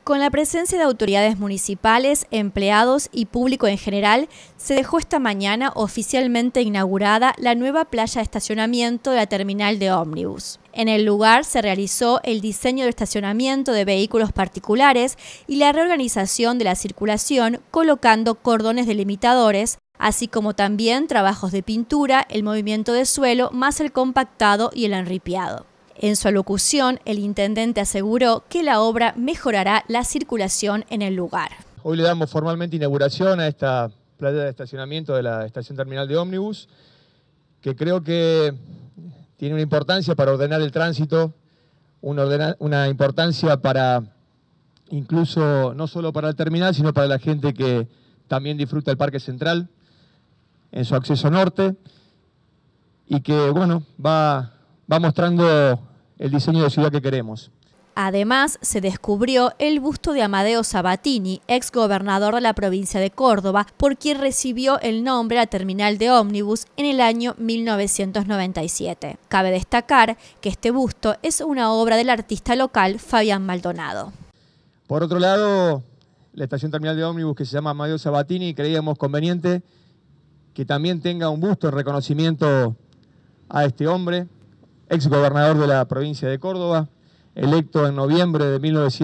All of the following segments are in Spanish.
Con la presencia de autoridades municipales, empleados y público en general, se dejó esta mañana oficialmente inaugurada la nueva playa de estacionamiento de la terminal de ómnibus. En el lugar se realizó el diseño del estacionamiento de vehículos particulares y la reorganización de la circulación, colocando cordones delimitadores, así como también trabajos de pintura, el movimiento de suelo, más el compactado y el enripiado. En su alocución, el intendente aseguró que la obra mejorará la circulación en el lugar. Hoy le damos formalmente inauguración a esta playa de estacionamiento de la estación terminal de ómnibus, que creo que tiene una importancia para ordenar el tránsito, una importancia para incluso no solo para el terminal, sino para la gente que también disfruta el Parque Central en su acceso norte, y que bueno, va mostrando el diseño de ciudad que queremos. Además, se descubrió el busto de Amadeo Sabatini, ex gobernador de la provincia de Córdoba, por quien recibió el nombre a la terminal de ómnibus en el año 1997. Cabe destacar que este busto es una obra del artista local Fabián Maldonado. Por otro lado, la estación terminal de ómnibus, que se llama Amadeo Sabatini, creíamos conveniente que también tenga un busto en reconocimiento a este hombre, ex gobernador de la provincia de Córdoba, electo en noviembre de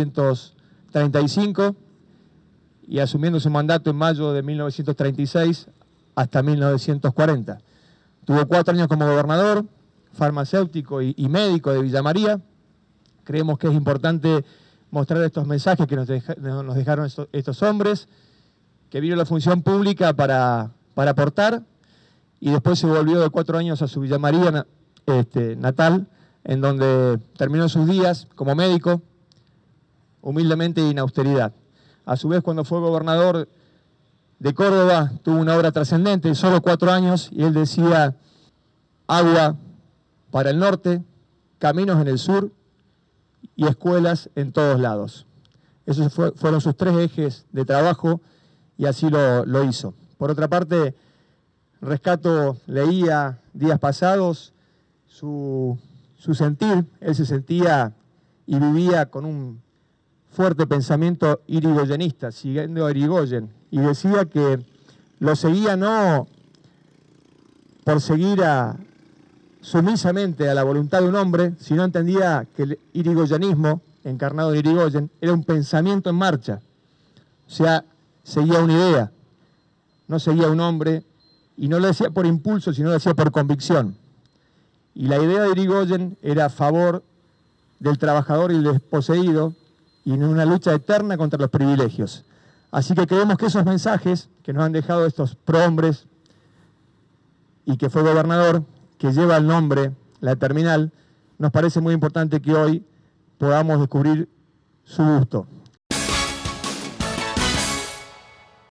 1935 y asumiendo su mandato en mayo de 1936 hasta 1940. Tuvo 4 años como gobernador, farmacéutico y médico de Villa María. Creemos que es importante mostrar estos mensajes que nos dejaron estos hombres, que vieron la función pública para aportar, y después se volvió de 4 años a su Villa María natal, en donde terminó sus días como médico, humildemente y en austeridad. A su vez, cuando fue gobernador de Córdoba, tuvo una obra trascendente, solo 4 años, y él decía: agua para el norte, caminos en el sur y escuelas en todos lados. Esos fueron sus 3 ejes de trabajo, y así lo hizo. Por otra parte, leía días pasados su sentir. Él se sentía y vivía con un fuerte pensamiento irigoyenista, siguiendo a Irigoyen, y decía que lo seguía no por seguir sumisamente a la voluntad de un hombre, sino entendía que el irigoyenismo, encarnado en Irigoyen, era un pensamiento en marcha. O sea, seguía una idea, no seguía un hombre, y no lo decía por impulso, sino lo decía por convicción. Y la idea de Irigoyen era a favor del trabajador y del desposeído, y en una lucha eterna contra los privilegios. Así que creemos que esos mensajes que nos han dejado estos prohombres, y que fue gobernador, que lleva el nombre, la terminal, nos parece muy importante que hoy podamos descubrir su busto.